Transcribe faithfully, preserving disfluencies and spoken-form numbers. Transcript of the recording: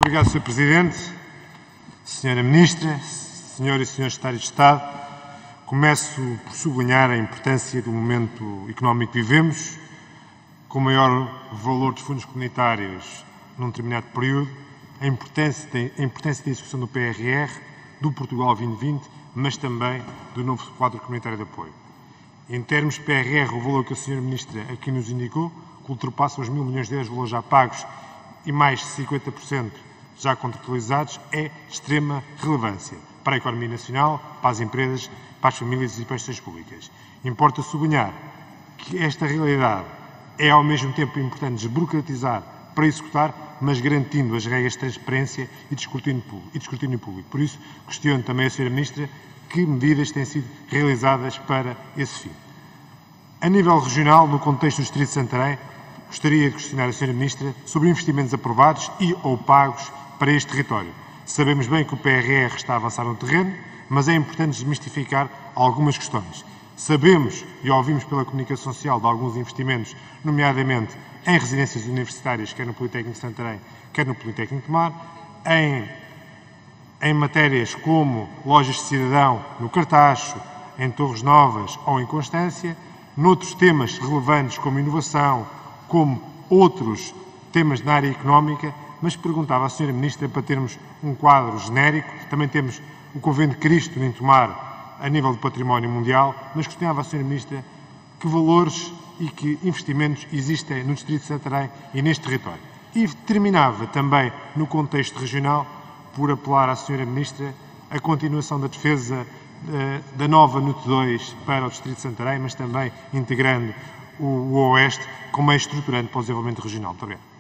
Obrigado, senhor Presidente, senhora Ministra, senhoras e senhores Secretários de Estado. Começo por sublinhar a importância do momento económico que vivemos, com o maior valor dos fundos comunitários num determinado período, a importância, de, a importância da execução do P R R, do Portugal vinte vinte, mas também do novo quadro comunitário de apoio. Em termos de P R R, o valor que a senhora Ministra aqui nos indicou, que ultrapassa os mil milhões de euros de valores já pagos e mais de cinquenta por cento já contratualizados, é de extrema relevância para a economia nacional, para as empresas, para as famílias e para as instituições públicas. Importa sublinhar que esta realidade é ao mesmo tempo importante desburocratizar para executar, mas garantindo as regras de transparência e de escrutínio público. E de escrutínio público. Por isso, questiono também a senhora Ministra que medidas têm sido realizadas para esse fim. A nível regional, no contexto do Distrito de Santarém, gostaria de questionar a senhora Ministra sobre investimentos aprovados e ou pagos para este território. Sabemos bem que o P R R está a avançar no terreno, mas é importante desmistificar algumas questões. Sabemos e ouvimos pela comunicação social de alguns investimentos, nomeadamente em residências universitárias, quer no Politécnico de Santarém, quer no Politécnico de Mar, em, em matérias como lojas de cidadão no Cartacho, em Torres Novas ou em Constância, noutros temas relevantes como inovação, como outros temas na área económica, mas perguntava à senhora Ministra para termos um quadro genérico. Também temos o Convento de Cristo em Tomar a nível do património mundial, mas questionava à senhora Ministra que valores e que investimentos existem no Distrito de Santarém e neste território. E terminava também, no contexto regional, por apelar à senhora Ministra a continuação da defesa uh, da nova N U T dois para o Distrito de Santarém, mas também integrando o, o Oeste como é estruturante para o desenvolvimento regional. Muito obrigado.